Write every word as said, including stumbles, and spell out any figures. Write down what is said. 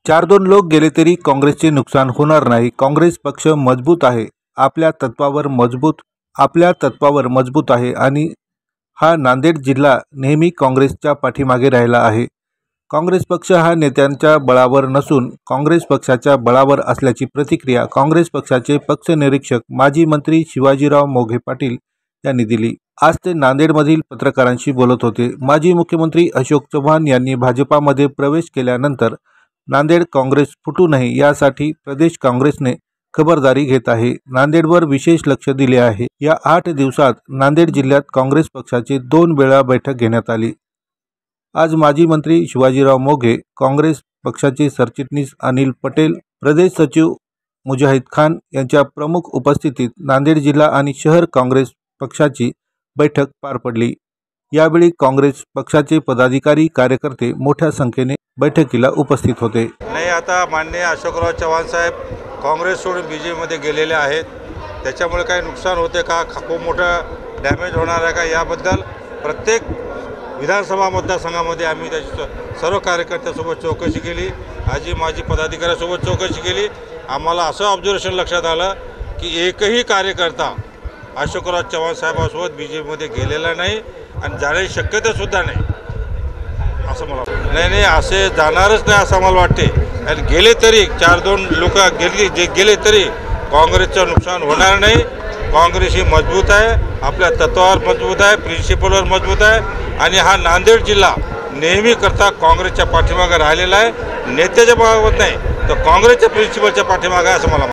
चार दोन लोक गेले तरी काँग्रेसचे नुकसान होणार नाही। काँग्रेस पक्ष मजबूत आहे, आपल्या तत्वावर मजबूत आपल्या तत्वावर मजबूत आहे आणि हा नांदेड जिल्हा नेहमी काँग्रेसच्या पाठीमागे राहिला आहे। काँग्रेस पक्ष हा नेत्यांच्या बळावर नसून काँग्रेस पक्षाच्या बळावर असल्याची प्रतिक्रिया काँग्रेस पक्षाचे पक्ष निरीक्षक माजी मंत्री शिवाजीराव मोघे पाटील यांनी दिली। आज ते नांदेडमधील पत्रकारांशी बोलत होते। माजी मुख्यमंत्री अशोक चव्हाण यांनी भाजपामध्ये प्रवेश केल्यानंतर नांदेड काँग्रेस फुटू नये यासाठी प्रदेश काँग्रेसने खबरदारी घेत आहे, नांदेडवर विशेष लक्ष दिले आहे। या आठ दिवसात नांदेड जिल्ह्यात काँग्रेस पक्षाची दोन वेळा बैठक घेण्यात आली। आज माजी मंत्री शिवाजीराव मोघे, काँग्रेस पक्षाचे सरचिटणीस अनिल पटेल, प्रदेश सचिव मुजाहिद खान यांच्या प्रमुख उपस्थितीत नांदेड जिल्हा आणि शहर काँग्रेस पक्षाची बैठक पार पडली। यावेळी काँग्रेस पक्षाचे पदाधिकारी कार्यकर्ते मोठ्या संख्येने बैठकीला उपस्थित होते। नाही, आता माननीय अशोकराव चव्हाण साहेब काँग्रेस सोडून बीजेपीमध्ये गेलेले आहेत, त्याच्यामुळे काही नुकसान होते का, खूप मोठं डॅमेज होणार आहे का, याबद्दल प्रत्येक विधानसभा मतदारसंघामध्ये आम्ही त्याची सर्व कार्यकर्त्यांसोबत चौकशी केली। आजी माजी पदाधिकाऱ्यांसोबत चौकशी केली। आम्हाला असं ऑब्झर्वेशन लक्षात आलं की एकही कार्यकर्ता अशोकराव चव्हाण साहेबांसोबत बीजेपीमध्ये गेलेला नाही आणि जाण्याची शक्यतासुद्धा नाही असं मला वाटतं। नाही नाही असे जाणारच नाही असं मला वाटते। आणि गेले तरी चार दोन लोक गेली जे गेले तरी काँग्रेसचं नुकसान होणार नाही। काँग्रेस ही मजबूत आहे, आपल्या तत्वावर मजबूत आहे, प्रिन्सिपलवर मजबूत आहे आणि हा नांदेड जिल्हा नेहमी करता काँग्रेसच्या पाठीमागे राहिलेला आहे। नेत्याच्या बाबत नाही तर काँग्रेसच्या प्रिन्सिपलच्या पाठीमागे आहे असं मला